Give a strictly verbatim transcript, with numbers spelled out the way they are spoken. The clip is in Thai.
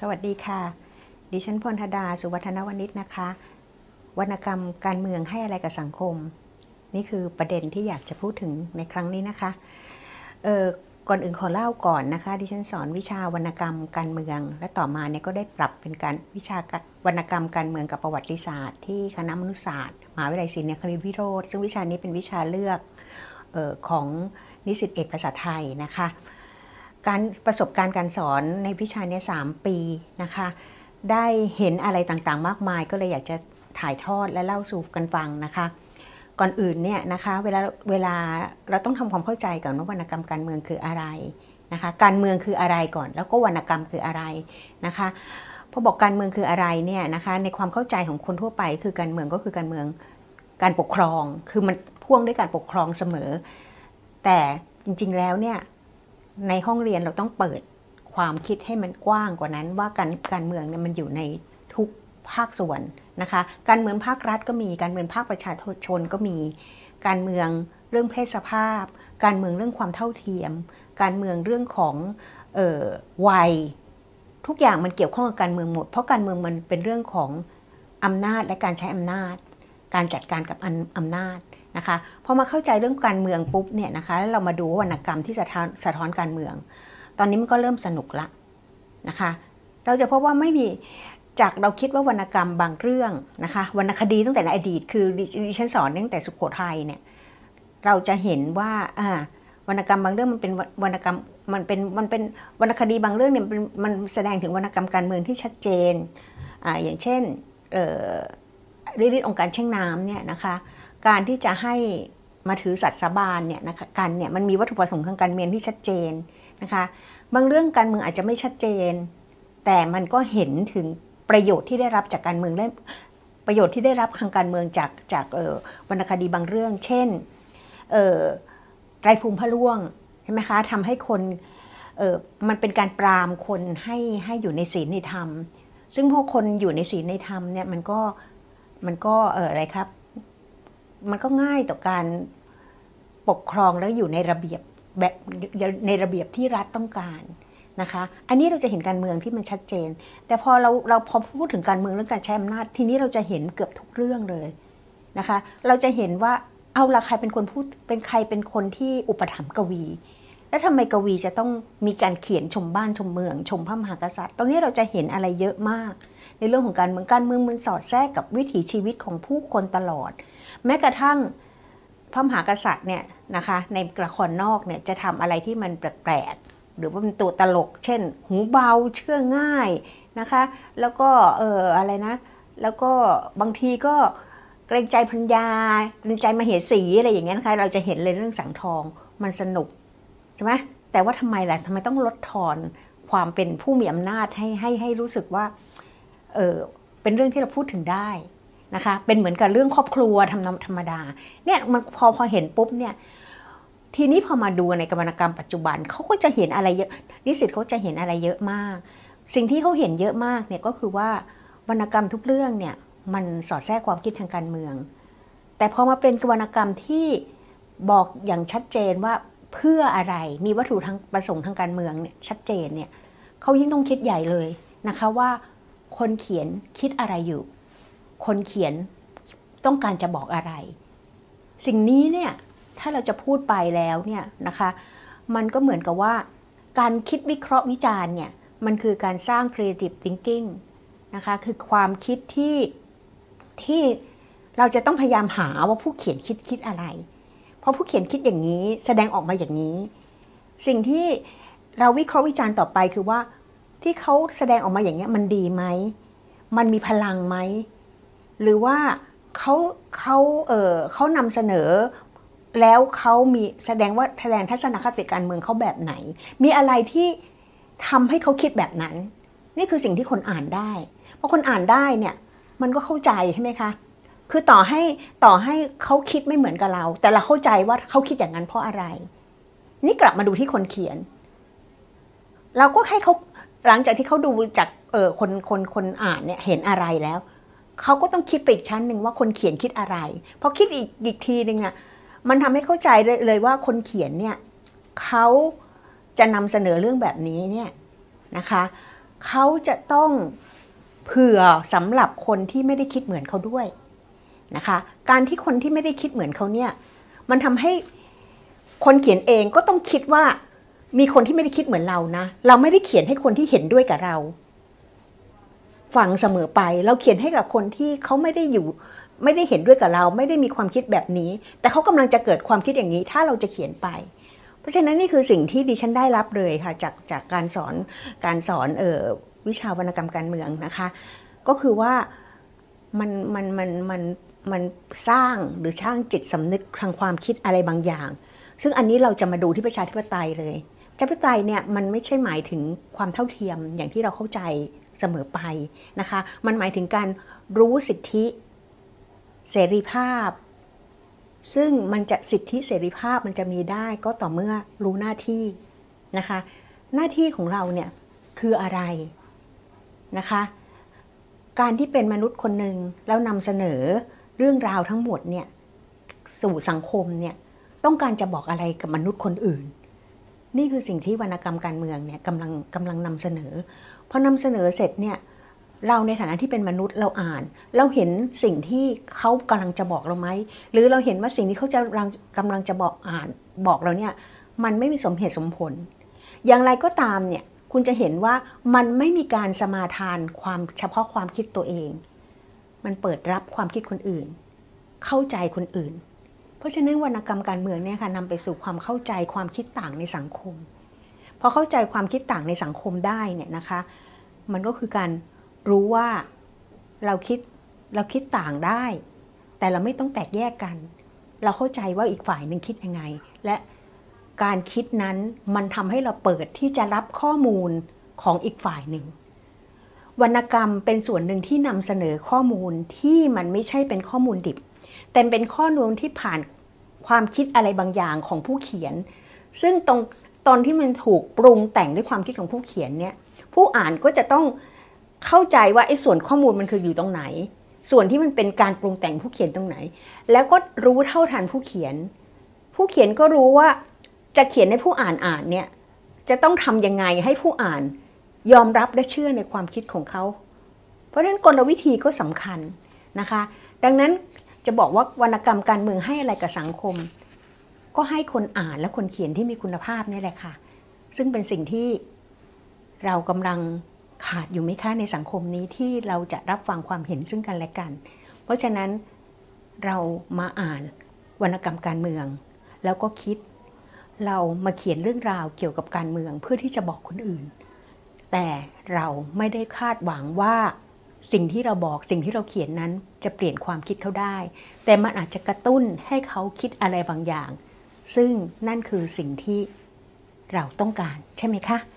สวัสดีค่ะดิฉันพรธดาสุวัฒนวณิชนะคะวรรณกรรมการเมืองให้อะไรกับสังคมนี่คือประเด็นที่อยากจะพูดถึงในครั้งนี้นะคะเออก่อนอื่นขอเล่าก่อนนะคะดิฉันสอนวิชาวรรณกรรมการเมืองและต่อมาเนี่ยก็ได้ปรับเป็นการวิชาวรรณกรรมการเมืองกับประวัติศาสตร์ที่คณะมนุษยศาสตร์มหาวิทยาลัยศรีนครินทรวิโรธซึ่งวิชานี้เป็นวิชาเลือกเออของนิสิตเอกภาษาไทยนะคะการประสบการณ์การสอนในวิชานี้สามปีนะคะได้เห็นอะไรต่างๆมากมายก็เลยอยากจะถ่ายทอดและเล่าสู่กันฟังนะคะก่อนอื่นเนี่ยนะคะเวลาเวลาเราต้องทำความเข้าใจก่อนว่าวรรณกรรมการเมืองคืออะไรนะคะการเมืองคืออะไรก่อนแล้วก็วรรณกรรมคืออะไรนะคะพอบอกการเมืองคืออะไรเนี่ยนะคะในความเข้าใจของคนทั่วไปคือการเมืองก็คือการเมืองการปกครองคือมันพ่วงด้วยการปกครองเสมอแต่จริงๆแล้วเนี่ยในห้องเรียนเราต้องเปิดความคิดให้มันกว้างกว่านั้นว่าการการเมืองเนี่ยมันอยู่ในทุกภาคส่วนนะคะการเมืองภาครัฐก็มีการเมืองภาคประชาชนก็มีการเมืองเรื่องเพศสภาพการเมืองเรื่องความเท่าเทียมการเมืองเรื่องของเอ่อวัยทุกอย่างมันเกี่ยวข้องกับการเมืองหมดเพราะการเมืองมันเป็นเรื่องของอำนาจและการใช้อำนาจการจัดการกับอำนาจนะคะพอมาเข้าใจเรื่องการเมืองปุ๊บเนี่ยนะคะแล้วเรามาดูวรรณกรรมที่สะท้อนสะท้อนการเมืองตอนนี้มันก็เริ่มสนุกละนะคะเราจะพบว่าไม่มีจากเราคิดว่าวรรณกรรมบางเรื่องนะคะวรรณคดีตั้งแต่ในอดีตคือดิฉันสอนตั้งแต่สุโขทัยเนี่ยเราจะเห็นว่าวรรณกรรมบางเรื่องมันเป็นวรรณกรรมมันเป็นมันเป็นวรรณคดีบางเรื่องเนี่ยมันมันแสดงถึงวรรณกรรมการเมืองที่ชัดเจนอ่าอย่างเช่นฤทธิ์องค์การเช่งน้ำเนี่ยนะคะการที่จะให้มาถือสัตย์สาบานเนี่ยนะคะกันเนี่ยมันมีวัตถุประสงค์ทางการเมืองที่ชัดเจนนะคะบางเรื่องการเมืองอาจจะไม่ชัดเจนแต่มันก็เห็นถึงประโยชน์ที่ได้รับจากการเมืองและประโยชน์ที่ได้รับทางการเมืองจากจากวรรณคดีบางเรื่องเช่นไตรภูมิพระร่วงใช่ไหมคะทำให้คนมันเป็นการปรามคนให้ให้อยู่ในศีลในธรรมซึ่งพวกคนอยู่ในศีลในธรรมเนี่ยมันก็มันก็เอออะไรครับมันก็ง่ายต่อการปกครองแล้วอยู่ในระเบียบแบบในระเบียบที่รัฐต้องการนะคะอันนี้เราจะเห็นการเมืองที่มันชัดเจนแต่พอเราเราพอพูดถึงการเมืองเรื่องการใช้อำนาจทีนี้เราจะเห็นเกือบทุกเรื่องเลยนะคะเราจะเห็นว่าเอาละใครเป็นคนพูดเป็นใครเป็นคนที่อุปถัมภ์กวีแล้วทำไมกวีจะต้องมีการเขียนชมบ้านชมเมืองชมพระมหากษัตริย์ตรงนี้เราจะเห็นอะไรเยอะมากในเรื่องของการเมืองการเมืองมันสอดแทรกกับวิถีชีวิตของผู้คนตลอดแม้กระทั่งพระมหากษัตริย์เนี่ยนะคะในละครนอกเนี่ยจะทำอะไรที่มันแปลกๆหรือว่าเป็นตัวตลกเช่นหูเบาเชื่อง่ายนะคะแล้วก็เอออะไรนะแล้วก็บางทีก็เกรงใจพัญญาเกรงใจมเหสีอะไรอย่างเงี้ยนะคะเราจะเห็นเลยเรื่องสังทองมันสนุกใช่ไหมแต่ว่าทำไมล่ะทำไมต้องลดทอนความเป็นผู้มีอำนาจให้ให้ให้รู้สึกว่าเออเป็นเรื่องที่เราพูดถึงได้นะคะเป็นเหมือนกับเรื่องครอบครัวธรรมธรรมดาเนี่ยมันพอพอเห็นปุ๊บเนี่ยทีนี้พอมาดูในวรรณกรรมปัจจุบันเขาก็จะเห็นอะไรเยอะนิสิตเขาจะเห็นอะไรเยอะมากสิ่งที่เขาเห็นเยอะมากเนี่ยก็คือว่าวรรณกรรมทุกเรื่องเนี่ยมันสอดแทรกความคิดทางการเมืองแต่พอมาเป็นวรรณกรรมที่บอกอย่างชัดเจนว่าเพื่ออะไรมีวัตถุทางประสงค์ทางการเมืองเนี่ยชัดเจนเนี่ยเขายิ่งต้องคิดใหญ่เลยนะคะว่าคนเขียนคิดอะไรอยู่คนเขียนต้องการจะบอกอะไรสิ่งนี้เนี่ยถ้าเราจะพูดไปแล้วเนี่ยนะคะมันก็เหมือนกับว่าการคิดวิเคราะห์วิจารณ์เนี่ยมันคือการสร้าง creative thinking นะคะคือความคิดที่ที่เราจะต้องพยายามหาว่าผู้เขียนคิดคิดอะไรเพราะผู้เขียนคิดอย่างนี้แสดงออกมาอย่างนี้สิ่งที่เราวิเคราะห์วิจารณ์ต่อไปคือว่าที่เขาแสดงออกมาอย่างนี้มันดีไหมมันมีพลังไหมหรือว่าเขาเขาเออเขานำเสนอแล้วเขามีแสดงว่าแสดงทัศนคติการเมืองเขาแบบไหนมีอะไรที่ทำให้เขาคิดแบบนั้นนี่คือสิ่งที่คนอ่านได้เพราะคนอ่านได้เนี่ยมันก็เข้าใจใช่ไหมคะคือต่อให้ต่อให้เขาคิดไม่เหมือนกับเราแต่เราเข้าใจว่าเขาคิดอย่างนั้นเพราะอะไรนี่กลับมาดูที่คนเขียนเราก็ให้เขาหลังจากที่เขาดูจากเออคนคนคนอ่านเนี่ยเห็นอะไรแล้วเขาก็ต้องคิดไปอีกชั้นหนึ่งว่าคนเขียนคิดอะไรพอคิดอีกอีกทีนึงอ่ะมันทำให้เข้าใจเลยว่าคนเขียนเนี่ยเขาจะนำเสนอเรื่องแบบนี้เนี่ยนะคะเขาจะต้องเผื่อสำหรับคนที่ไม่ได้คิดเหมือนเขาด้วยนะคะการที่คนที่ไม่ได้คิดเหมือนเขาเนี่ยมันทำให้คนเขียนเองก็ต้องคิดว่ามีคนที่ไม่ได้คิดเหมือนเรานะเราไม่ได้เขียนให้คนที่เห็นด้วยกับเราฟังเสมอไปเราเขียนให้กับคนที่เขาไม่ได้อยู่ไม่ได้เห็นด้วยกับเราไม่ได้มีความคิดแบบนี้แต่เขากำลังจะเกิดความคิดอย่างนี้ถ้าเราจะเขียนไปเพราะฉะนั้นนี่คือสิ่งที่ดิฉันได้รับเลยค่ะจากจากการสอนการสอนเอ่อวิชาวรรณกรรมการเมืองนะคะก็คือว่ามันมันมันมันมันสร้างหรือสร้างจิตสำนึกทางความคิดอะไรบางอย่างซึ่งอันนี้เราจะมาดูที่ประชาธิปไตยเลยประชาธิปไตยเนี่ยมันไม่ใช่หมายถึงความเท่าเทียมอย่างที่เราเข้าใจเสมอไปนะคะมันหมายถึงการรู้สิทธิเสรีภาพซึ่งมันจะสิทธิเสรีภาพมันจะมีได้ก็ต่อเมื่อรู้หน้าที่นะคะหน้าที่ของเราเนี่ยคืออะไรนะคะการที่เป็นมนุษย์คนหนึ่งแล้วนำเสนอเรื่องราวทั้งหมดเนี่ยสู่สังคมเนี่ยต้องการจะบอกอะไรกับมนุษย์คนอื่นนี่คือสิ่งที่วรรณกรรมการเมืองเนี่ยกำลังกำลังนำเสนอพอนำเสนอเสร็จเนี่ยเราในฐานะที่เป็นมนุษย์เราอ่านเราเห็นสิ่งที่เขากำลังจะบอกเราไหมหรือเราเห็นว่าสิ่งที่เขาจะกำลังจะบอกอ่านบอกเราเนี่ยมันไม่มีสมเหตุสมผลอย่างไรก็ตามเนี่ยคุณจะเห็นว่ามันไม่มีการสมาทานความเฉพาะความคิดตัวเองมันเปิดรับความคิดคนอื่นเข้าใจคนอื่นเพราะฉะนั้นวรรณกรรมการเมืองเนี่ยค่ะนำไปสู่ความเข้าใจความคิดต่างในสังคมพอเข้าใจความคิดต่างในสังคมได้เนี่ยนะคะมันก็คือการรู้ว่าเราคิดเราคิดต่างได้แต่เราไม่ต้องแตกแยกกันเราเข้าใจว่าอีกฝ่ายหนึ่งคิดยังไงและการคิดนั้นมันทำให้เราเปิดที่จะรับข้อมูลของอีกฝ่ายหนึ่งวรรณกรรมเป็นส่วนหนึ่งที่นำเสนอข้อมูลที่มันไม่ใช่เป็นข้อมูลดิบแต่เป็นข้อมูลที่ผ่านความคิดอะไรบางอย่างของผู้เขียนซึ่งตรงตอนที่มันถูกปรุงแต่งด้วยความคิดของผู้เขียนเนี่ยผู้อ่านก็จะต้องเข้าใจว่าไอ้ส่วนข้อมูลมันคืออยู่ตรงไหนส่วนที่มันเป็นการปรุงแต่งผู้เขียนตรงไหนแล้วก็รู้เท่าทันผู้เขียนผู้เขียนก็รู้ว่าจะเขียนให้ผู้อ่านอ่านเนี่ยจะต้องทำยังไงให้ผู้อ่านยอมรับและเชื่อในความคิดของเขาเพราะฉะนั้นกลวิธีก็สำคัญนะคะดังนั้นจะบอกว่าวรรณกรรมการเมืองให้อะไรกับสังคมก็ให้คนอ่านและคนเขียนที่มีคุณภาพนี่แหละค่ะซึ่งเป็นสิ่งที่เรากำลังขาดอยู่ไหมคะในสังคมนี้ที่เราจะรับฟังความเห็นซึ่งกันและกันเพราะฉะนั้นเรามาอ่านวรรณกรรมการเมืองแล้วก็คิดเรามาเขียนเรื่องราวเกี่ยวกับการเมืองเพื่อที่จะบอกคนอื่นแต่เราไม่ได้คาดหวังว่าสิ่งที่เราบอกสิ่งที่เราเขียนนั้นจะเปลี่ยนความคิดเขาได้แต่มันอาจจะกระตุ้นให้เขาคิดอะไรบางอย่างซึ่งนั่นคือสิ่งที่เราต้องการใช่ไหมคะ